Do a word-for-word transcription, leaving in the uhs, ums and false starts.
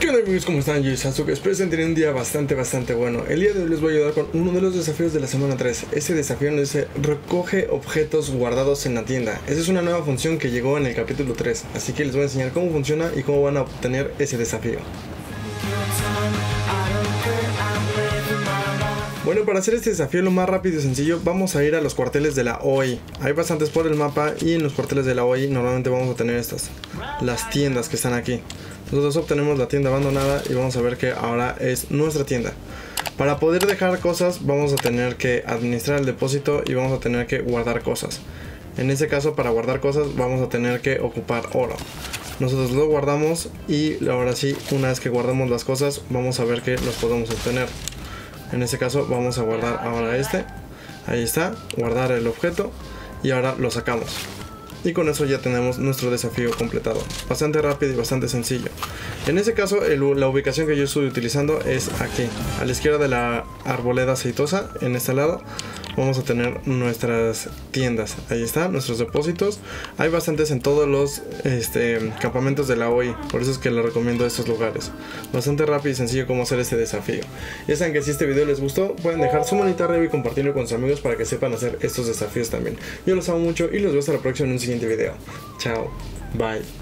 ¿Qué onda amigos? ¿Cómo están? Yo soy Sasuke, espero estén teniendo un día bastante bastante bueno. El día de hoy les voy a ayudar con uno de los desafíos de la semana tres. Ese desafío nos dice recoge objetos guardados en la tienda. Esa es una nueva función que llegó en el capítulo tres, así que les voy a enseñar cómo funciona y cómo van a obtener ese desafío. Bueno, para hacer este desafío lo más rápido y sencillo, vamos a ir a los cuarteles de la O I. Hay bastantes por el mapa y en los cuarteles de la O I normalmente vamos a tener estas, las tiendas que están aquí. Nosotros obtenemos la tienda abandonada y vamos a ver que ahora es nuestra tienda. Para poder dejar cosas vamos a tener que administrar el depósito y vamos a tener que guardar cosas. En ese caso, para guardar cosas vamos a tener que ocupar oro. Nosotros lo guardamos y ahora sí, una vez que guardamos las cosas vamos a ver que los podemos obtener. En ese caso vamos a guardar ahora este. Ahí está, guardar el objeto y ahora lo sacamos. Y con eso ya tenemos nuestro desafío completado. Bastante rápido y bastante sencillo. En ese caso el, la ubicación que yo estoy utilizando es aquí, a la izquierda de la arboleda aceitosa. En este lado vamos a tener nuestras tiendas. Ahí están nuestros depósitos. Hay bastantes en todos los este, campamentos de la O I. Por eso es que les recomiendo estos lugares. Bastante rápido y sencillo cómo hacer este desafío. Ya saben que si este video les gustó, pueden dejar su manita arriba y compartirlo con sus amigos para que sepan hacer estos desafíos también. Yo los amo mucho y los veo hasta la próxima en un siguiente video. Chao. Bye.